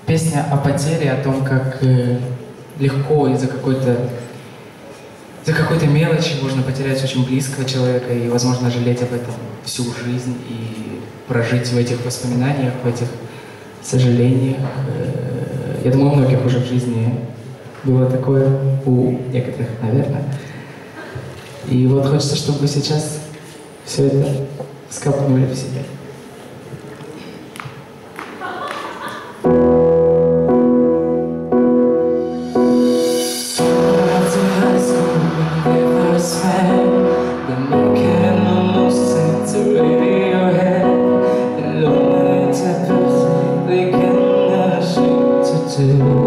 Песня о потере, о том, как легко из-за какой-то мелочи можно потерять очень близкого человека и, возможно, жалеть об этом всю жизнь и прожить в этих воспоминаниях, в этих сожалениях. Я думаю, у многих уже в жизни было такое, у некоторых, наверное. И вот хочется, чтобы вы сейчас все это скопнули в себе. To